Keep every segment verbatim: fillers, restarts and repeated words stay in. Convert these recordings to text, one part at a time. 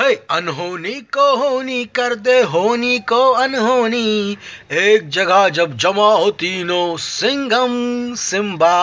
है अनहोनी को होनी कर दे, होनी को अनहोनी, एक जगह जब जमा हो तीनों, Singham, Simmba,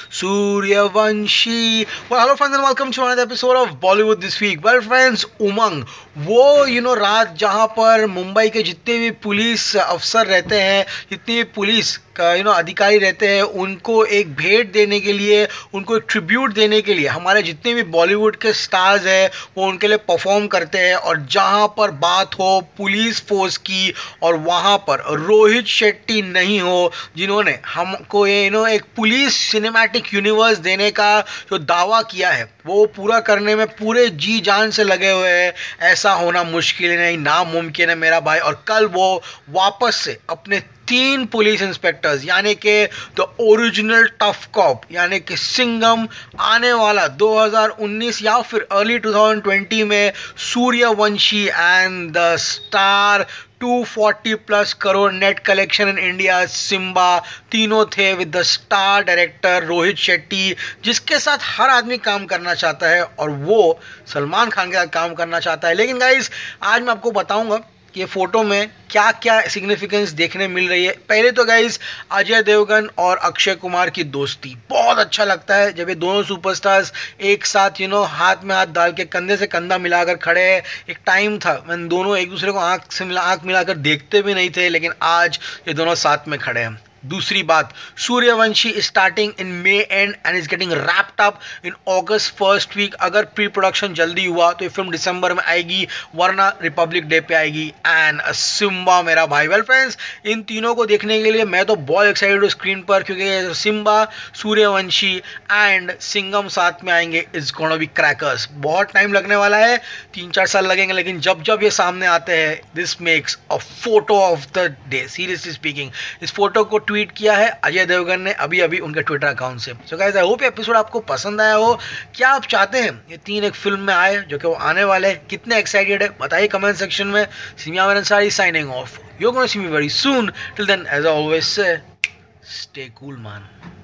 Sooryavanshi. Well, hello friends and welcome to another episode of Bollywood this week. Well friends, उमंग वो यू नो रात जहां पर मुंबई के जितने भी पुलिस अफसर रहते हैं, जितने भी पुलिस का यू नो अधिकारी रहते हैं, उनको एक भेंट देने के लिए, उनको एक ट्रिब्यूट देने के लिए हमारे जितने भी बॉलीवुड के स्टार्स हैं वो उनके लिए परफॉर्म करते हैं। और जहां पर बात हो पुलिस फोर्स की और वहां पर रोहित शेट्टी नहीं हो, जिन्होंने हमको ये यू नो एक पुलिस सिनेमैटिक यूनिवर्स देने का जो दावा किया है वो पूरा करने में पूरे जी जान से लगे हुए हैं। ऐसा होना मुश्किल नहीं, नामुमकिन है मेरा भाई। और कल वो वापस से अपने तीन पुलिस इंस्पेक्टर्स यानी कि द ओरिजिनल टफ कॉप यानी कि सिंघम आने वाला दो हज़ार उन्नीस या फिर अर्ली दो हज़ार बीस में सूर्यवंशी एंड द स्टार दो सौ चालीस plus crore net collection in India Simmba, तीनों थे with the star director Rohit Shetty, जिसके साथ हर आदमी काम करना चाहता है और वो सलमान खान के साथ काम करना चाहता है। लेकिन गाइस आज मैं आपको बताऊंगा कि फोटो में क्या क्या सिग्निफिकेंस देखने मिल रही है। पहले तो गाइस अजय देवगन और अक्षय कुमार की दोस्ती बहुत अच्छा लगता है जब ये दोनों सुपरस्टार्स एक साथ यू नो हाथ में हाथ डाल के कंधे से कंधा मिलाकर खड़े हैं। एक टाइम था मैंने दोनों एक दूसरे को आंख से मिला आंख मिलाकर देखते भी नहीं थे, लेकिन आज ये दोनों साथ में खड़े हैं। दूसरी बात, Sooryavanshi is starting in May and and is getting wrapped up in August first week. अगर प्री प्रोडक्शन जल्दी हुआ तो ये फिल्म दिसंबर में आएगी, वरना रिपब्लिक डे पे आएगी। एंड सिम्बा मेरा भाई, वेल फ्रेंड्स इन तीनों को देखने के लिए मैं तो बहुत एक्साइटेड हूँ स्क्रीन पर, क्योंकि सिम्बा, सूर्यवंशी एंड सिंघम साथ में आएंगे। It's gonna be crackers. बहुत टाइम लगने वाला है, तीन चार साल लगेंगे, लेकिन जब जब ये सामने आते हैं this makes a photo of the day. Seriously speaking, इस फोटो को ट्वीट किया है अजय देवगन ने अभी अभी उनके ट्विटर अकाउंट से। सो गाइस आई होप ये एपिसोड आपको पसंद आया हो। क्या आप चाहते हैं ये तीन एक फिल्म में आए जो कि वो आने वाले हैं? कितने एक्साइटेड है बताइए कमेंट सेक्शन में। Simiya Ansari signing off. You are gonna see me very soon. Till then as I always say, stay cool man.